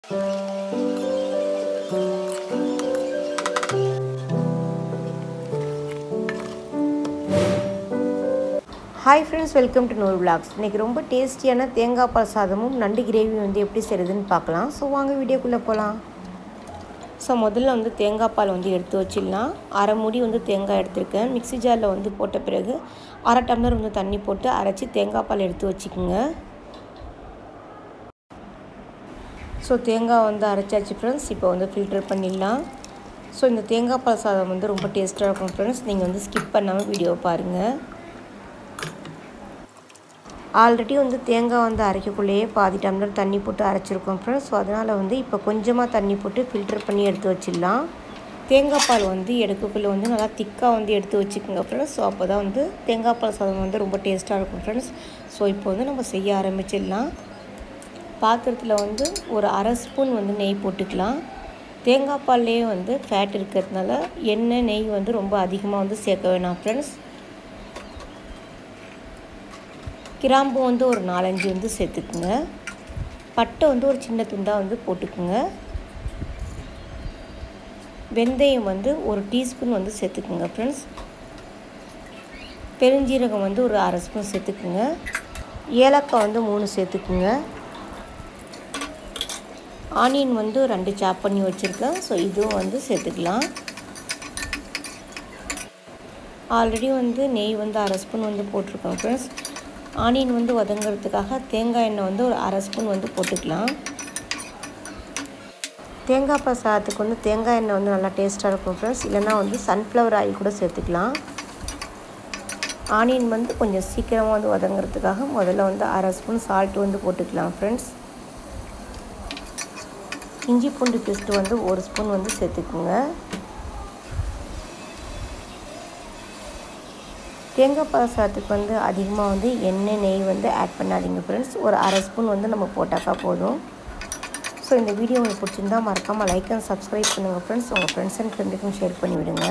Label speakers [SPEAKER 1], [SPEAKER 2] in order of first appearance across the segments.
[SPEAKER 1] Hi friends, welcome to Noor Vlogs. இன்னைக்கு ரொம்ப டேஸ்டியான தேங்காய் பால் சாதமும் நண்டு கிரேவி வந்து எப்படி செய்றதுன்னு பார்க்கலாம். ஸோ வாங்க வீடியோக்குள்ளே போகலாம். ஸோ முதல்ல வந்து தேங்காய் பால் வந்து எடுத்து வச்சிடலாம். அரை மூடி வந்து தேங்காய் எடுத்துருக்கேன். மிக்ஸி ஜாரில் வந்து போட்ட பிறகு அரை டம்ளர் வந்து தண்ணி போட்டு அரைச்சி தேங்காய் பால் எடுத்து வச்சுக்கோங்க. ஸோ தேங்காய் வந்து அரைச்சாச்சு ஃப்ரெண்ட்ஸ். இப்போ வந்து ஃபில்டர் பண்ணிடலாம். ஸோ இந்த தேங்காய் பால் சாதம் வந்து ரொம்ப டேஸ்ட்டாக இருக்கும் ஃப்ரெண்ட்ஸ். நீங்கள் வந்து ஸ்கிப் பண்ணாமல் வீடியோ பாருங்கள். ஆல்ரெடி வந்து தேங்காய் வந்து அரைக்கக்குள்ளேயே பாதி டம்ளர் தண்ணி போட்டு அரைச்சிருக்கோம் ஃப்ரெண்ட்ஸ். ஸோ அதனால் வந்து இப்போ கொஞ்சமாக தண்ணி போட்டு ஃபில்டர் பண்ணி எடுத்து வச்சிடலாம். தேங்காய் பால் வந்து எடுக்கக்குள்ளே வந்து நல்லா திக்காக வந்து எடுத்து வச்சுக்கோங்க ஃப்ரெண்ட்ஸ். ஸோ அப்போ தான் வந்து தேங்காய் பால் சாதம் வந்து ரொம்ப டேஸ்ட்டாக இருக்கும் ஃப்ரெண்ட்ஸ். ஸோ இப்போ வந்து நம்ம செய்ய ஆரம்பிச்சிடலாம். பாத்திரத்தில் வந்து ஒரு அரை ஸ்பூன் வந்து நெய் போட்டுக்கலாம். தேங்காய் பால்லேயே வந்து ஃபேட் இருக்கிறதுனால எண்ணெய் நெய் வந்து ரொம்ப அதிகமாக வந்து சேர்க்க வேணாம் ஃப்ரெண்ட்ஸ். கிராம்பு வந்து ஒரு 4-5 வந்து சேர்த்துக்குங்க. பட்டை வந்து ஒரு சின்ன துண்டாக வந்து போட்டுக்குங்க. வெந்தயம் வந்து ஒரு டீஸ்பூன் வந்து சேர்த்துக்குங்க ஃப்ரெண்ட்ஸ். பெருஞ்சீரகம் வந்து ஒரு அரை ஸ்பூன் சேர்த்துக்குங்க. ஏலக்காய் வந்து 3 சேர்த்துக்குங்க. ஆனியன் வந்து 2 சாப் பண்ணி வச்சுருக்கேன். ஸோ இதுவும் வந்து சேர்த்துக்கலாம். ஆல்ரெடி வந்து நெய் வந்து அரை ஸ்பூன் வந்து போட்டிருக்கோம் ஃப்ரெண்ட்ஸ். ஆனியன் வந்து வதங்கிறதுக்காக தேங்காய் எண்ணெய் வந்து ஒரு அரை ஸ்பூன் வந்து போட்டுக்கலாம். தேங்காய் பால் சாதத்துக்கு வந்து தேங்காய் எண்ணெய் வந்து நல்லா டேஸ்ட்டாக இருக்கும் ஃப்ரெண்ட்ஸ். இல்லைனா வந்து சன்ஃப்ளவர் ஆயில் கூட சேர்த்துக்கலாம். ஆனியன் வந்து கொஞ்சம் சீக்கிரமாக வந்து வதங்கிறதுக்காக முதல்ல வந்து அரை ஸ்பூன் சால்ட் வந்து போட்டுக்கலாம் ஃப்ரெண்ட்ஸ். இஞ்சி பூண்டு பேஸ்ட்டு வந்து ஒரு ஸ்பூன் வந்து சேர்த்துக்குங்க. தேங்காய் பால் சாதத்துக்கு வந்து அதிகமாக வந்து எண்ணெய் நெய் வந்து ஆட் பண்ணாதீங்க ஃப்ரெண்ட்ஸ். ஒரு அரை ஸ்பூன் வந்து நம்ம போட்டாக்கா போதும். ஸோ இந்த வீடியோ உங்களுக்கு பிடிச்சிருந்தா மறக்காமல் லைக் அண்ட் சப்ஸ்கிரைப் பண்ணுங்கள் ஃப்ரெண்ட்ஸ். உங்கள் ஃப்ரெண்ட்ஸ் அண்ட் ஃப்ரெண்டுக்கும் ஷேர் பண்ணிவிடுங்க.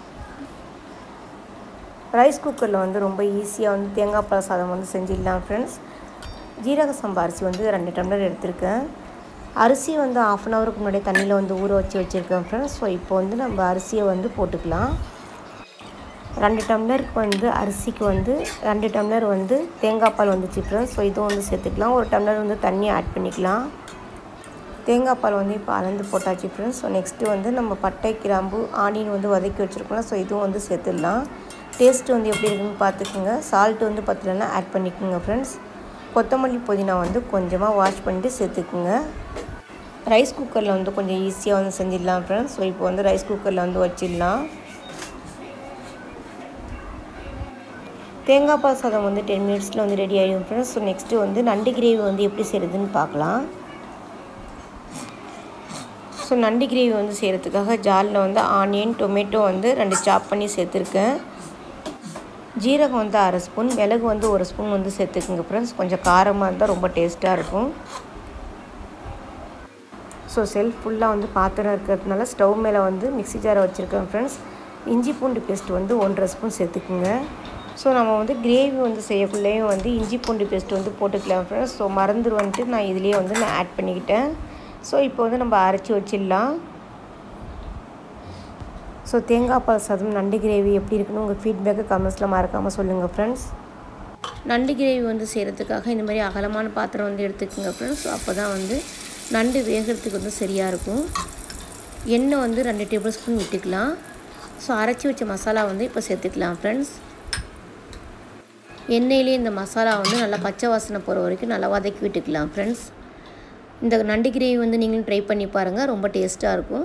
[SPEAKER 1] ரைஸ் குக்கரில் வந்து ரொம்ப ஈஸியாக வந்து தேங்காய் பால் சாதம் வந்து செஞ்சிடலாம் ஃப்ரெண்ட்ஸ். ஜீரக சம்பா அரிசி வந்து 2 டம்ளர் எடுத்திருக்கேன். அரிசி வந்து 1/2 ஹவருக்கு முன்னாடியே தண்ணியில் வந்து ஊற வச்சுருக்கேன் ஃப்ரெண்ட்ஸ். ஸோ இப்போ வந்து நம்ம அரிசியை வந்து போட்டுக்கலாம். 2 டம்ளருக்கு வந்து அரிசிக்கு வந்து 2 டம்ளர் வந்து தேங்காய் பால் வந்துச்சு ஃப்ரெண்ட்ஸ். ஸோ இதுவும் வந்து சேர்த்துக்கலாம். ஒரு டம்ளர் வந்து தண்ணி ஆட் பண்ணிக்கலாம். தேங்காய் பால் வந்து இப்போ அளந்து போட்டாச்சு ஃப்ரெண்ட்ஸ். ஸோ நெக்ஸ்ட்டு வந்து நம்ம பட்டை கிராம்பு ஆனியன் வந்து வதக்கி வச்சுருக்கோம். ஸோ இதுவும் வந்து சேர்த்துடலாம். டேஸ்ட்டு வந்து எப்படி இருக்குன்னு பார்த்துக்குங்க. சால்ட் வந்து பத்தலைன்னா ஆட் பண்ணிக்கோங்க ஃப்ரெண்ட்ஸ். கொத்தமல்லி புதினா வந்து கொஞ்சமாக வாஷ் பண்ணிட்டு சேர்த்துக்குங்க. ரைஸ் குக்கரில் வந்து கொஞ்சம் ஈஸியாக வந்து செஞ்சிடலாம் ஃப்ரெண்ட்ஸ். ஸோ இப்போ வந்து ரைஸ் குக்கரில் வந்து வச்சிடலாம். தேங்காய் பால் சாதம் வந்து 10 மினிட்ஸில் வந்து ரெடி ஆகிடும் ஃப்ரெண்ட்ஸ். ஸோ நெக்ஸ்ட்டு வந்து நண்டு கிரேவி வந்து எப்படி செய்கிறதுன்னு பார்க்கலாம். ஸோ நண்டு கிரேவி வந்து செய்கிறதுக்காக ஜாரில் வந்து ஆனியன் டொமேட்டோ வந்து 2 சாப் பண்ணி சேர்த்துருக்கேன். ஜீரகம் வந்து அரை ஸ்பூன், மிளகு வந்து 1 ஸ்பூன் வந்து சேர்த்துக்குங்க ஃப்ரெண்ட்ஸ். கொஞ்சம் காரமாக இருந்தால் ரொம்ப டேஸ்ட்டாக இருக்கும். ஸோ செல்ஃப் ஃபுல்லாக வந்து பாத்திரம் இருக்கிறதுனால ஸ்டவ் மேலே வந்து மிக்ஸி ஜாரை வச்சுருக்கேன் ஃப்ரெண்ட்ஸ். இஞ்சி பூண்டு பேஸ்ட்டு வந்து 1.5 ஸ்பூன் சேர்த்துக்குங்க. ஸோ நம்ம வந்து கிரேவி வந்து செய்யக்குள்ளேயும் வந்து இஞ்சி பூண்டு பேஸ்ட்டு வந்து போட்டுக்கலாம் ஃப்ரெண்ட்ஸ். ஸோ மறந்துடுவன்ட்டு நான் இதுலேயே வந்து நான் ஆட் பண்ணிக்கிட்டேன். ஸோ இப்போ வந்து நம்ம அரைச்சி வச்சிடலாம். ஸோ தேங்காய் பால் சாதம் நண்டு கிரேவி எப்படி இருக்குன்னு உங்கள் ஃபீட்பேக்கு கமெண்ட்ஸில் மறக்காமல் சொல்லுங்கள் ஃப்ரெண்ட்ஸ். நண்டு கிரேவி வந்து செய்கிறதுக்காக இந்த மாதிரி அகலமான பாத்திரம் வந்து எடுத்துக்கோங்க ஃப்ரெண்ட்ஸ். ஸோ அப்போ தான் வந்து நண்டு வேகிறதுக்கு வந்து சரியாக இருக்கும். எண்ணெய் வந்து 2 டேபிள் ஸ்பூன் விட்டுக்கலாம். ஸோ அரைச்சி வச்ச மசாலா வந்து இப்போ சேர்த்துக்கலாம் ஃப்ரெண்ட்ஸ். எண்ணெயிலே இந்த மசாலா வந்து நல்லா பச்சை வாசனை போகிற வரைக்கும் நல்லா வதக்கி விட்டுக்கலாம் ஃப்ரெண்ட்ஸ். இந்த நண்டு கிரேவி வந்து நீங்களும் ட்ரை பண்ணி பாருங்கள். ரொம்ப டேஸ்ட்டாக இருக்கும்.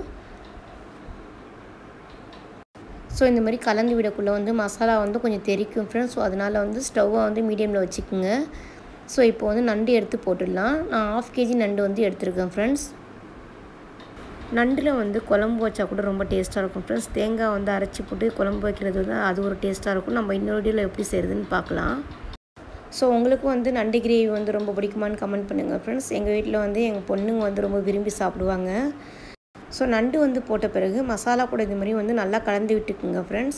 [SPEAKER 1] ஸோ இந்த மாதிரி கலந்து விடக்குள்ளே வந்து மசாலா வந்து கொஞ்சம் தெறிக்கும் ஃப்ரெண்ட்ஸ். ஸோ அதனால் வந்து ஸ்டவ்வை வந்து மீடியமில் வச்சுக்கோங்க. ஸோ இப்போ வந்து நண்டு எடுத்து போட்டுடலாம். நான் 1/2 kg நண்டு வந்து எடுத்துருக்கேன் ஃப்ரெண்ட்ஸ். நண்டில் வந்து குழம்பு வச்சா கூட ரொம்ப டேஸ்ட்டாக இருக்கும் ஃப்ரெண்ட்ஸ். தேங்காய் வந்து அரைச்சி போட்டு குழம்பு வைக்கிறது தான் அது ஒரு டேஸ்ட்டாக இருக்கும். நம்ம இன்னொரு வீடியோவில் எப்படி செய்கிறதுன்னு பார்க்கலாம். ஸோ உங்களுக்கு வந்து நண்டு கிரேவி வந்து ரொம்ப பிடிக்குமான்னு கமெண்ட் பண்ணுங்கள் ஃப்ரெண்ட்ஸ். எங்கள் வீட்டில் வந்து எங்கள் பொண்ணுங்க வந்து ரொம்ப விரும்பி சாப்பிடுவாங்க. ஸோ நண்டு வந்து போட்ட பிறகு மசாலா கூட இது மாதிரி வந்து நல்லா கலந்து விட்டுக்குங்க ஃப்ரெண்ட்ஸ்.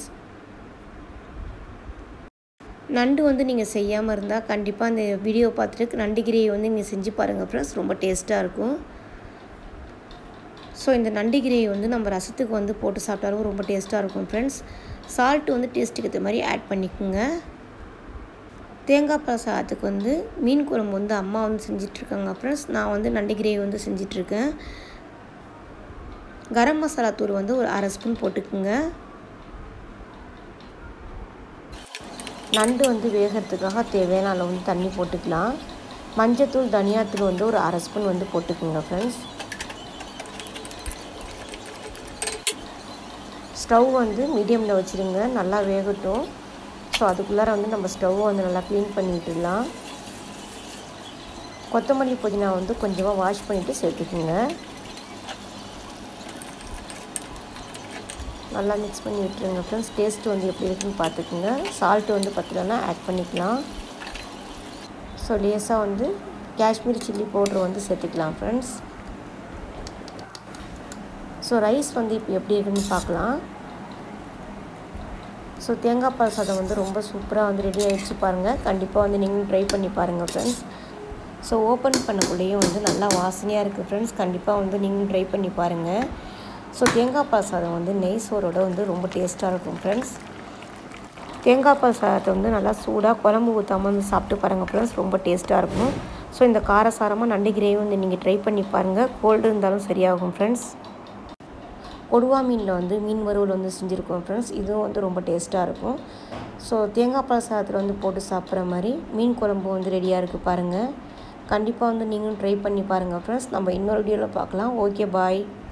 [SPEAKER 1] நண்டு வந்து நீங்கள் செய்யாமல் இருந்தால் கண்டிப்பாக அந்த வீடியோ பார்த்துட்டு நண்டு கிரேவி வந்து நீங்கள் செஞ்சு பாருங்கள் ஃப்ரெண்ட்ஸ். ரொம்ப டேஸ்ட்டாக இருக்கும். ஸோ இந்த நண்டு கிரேவி வந்து நம்ம ரசத்துக்கு வந்து போட்டு சாப்பிட்டாலும் ரொம்ப டேஸ்ட்டாக இருக்கும் ஃப்ரெண்ட்ஸ். சால்ட்டு வந்து டேஸ்ட்டுக்கு ஏற்ற மாதிரி ஆட் பண்ணிக்கோங்க. தேங்காய் பால் சாதத்துக்கு வந்து மீன் குழம்பு வந்து அம்மா வந்து செஞ்சிட்ருக்காங்க ஃப்ரெண்ட்ஸ். நான் வந்து நண்டு கிரேவி வந்து செஞ்சிட்ருக்கேன். கரம் மசாலா தூள் வந்து ஒரு 1/2 ஸ்பூன் போட்டுக்குங்க. நண்டு வந்து வேகிறதுக்காக தேவையான அளவு வந்து தண்ணி போட்டுக்கலாம். மஞ்சத்தூள் தனியாத்தூள் வந்து ஒரு 1/2 ஸ்பூன் வந்து போட்டுக்குங்க ஃப்ரெண்ட்ஸ். ஸ்டவ் வந்து மீடியமில் வச்சுருங்க, நல்லா வேகட்டும். ஸோ அதுக்குள்ளார வந்து நம்ம ஸ்டவ்வை வந்து நல்லா க்ளீன் பண்ணி விட்டுடலாம். கொத்தமல்லி புதினா வந்து கொஞ்சமாக வாஷ் பண்ணிவிட்டு சேர்த்துக்குங்க. நல்லா மிக்ஸ் பண்ணி விட்டுருங்க ஃப்ரெண்ட்ஸ். டேஸ்ட்டு வந்து எப்படி இருக்குன்னு பார்த்துக்குங்க. சால்ட்டு வந்து பத்தலைன்னா ஆட் பண்ணிக்கலாம். ஸோ லேசாக வந்து காஷ்மீரி சில்லி பவுட்ரு வந்து சேர்த்துக்கலாம் ஃப்ரெண்ட்ஸ். ஸோ ரைஸ் வந்து இப்போ எப்படி இருக்குன்னு பார்க்கலாம். ஸோ தேங்காய் பால் சாதம் வந்து ரொம்ப சூப்பராக வந்து ரெடி ஆகிடுச்சு பாருங்கள். கண்டிப்பாக வந்து நீங்களும் ட்ரை பண்ணி பாருங்கள் ஃப்ரெண்ட்ஸ். ஸோ ஓப்பன் பண்ணக்குள்ளேயும் வந்து நல்லா வாசனையாக இருக்குது ஃப்ரெண்ட்ஸ். கண்டிப்பாக வந்து நீங்களும் ட்ரை பண்ணி பாருங்கள். ஸோ தேங்காய் பால் சாதம் வந்து நெய் சோறோட வந்து ரொம்ப டேஸ்ட்டாக இருக்கும் ஃப்ரெண்ட்ஸ். தேங்காய் பால் சாதத்தை வந்து நல்லா சூடாக குழம்பு ஊற்றாமல் வந்து சாப்பிட்டு பாருங்கள் ஃப்ரெண்ட்ஸ். ரொம்ப டேஸ்ட்டாக இருக்கும். ஸோ இந்த காரசாரமாக நண்டு கிரேவி வந்து நீங்கள் ட்ரை பண்ணி பாருங்கள். கோல்டு இருந்தாலும் சரியாகும் ஃப்ரெண்ட்ஸ். கொடுவா மீனில் வந்து மீன் வறுவல் வந்து செஞ்சுருக்கோம் ஃப்ரெண்ட்ஸ். இதுவும் வந்து ரொம்ப டேஸ்ட்டாக இருக்கும். ஸோ தேங்காய் பால் சாதத்தில் வந்து போட்டு சாப்பிட்ற மாதிரி மீன் குழம்பு வந்து ரெடியாக இருக்குது பாருங்கள். கண்டிப்பாக வந்து நீங்களும் ட்ரை பண்ணி பாருங்கள் ஃப்ரெண்ட்ஸ். நம்ம இன்னொரு வீடியோவில் பார்க்கலாம். ஓகே, பாய்.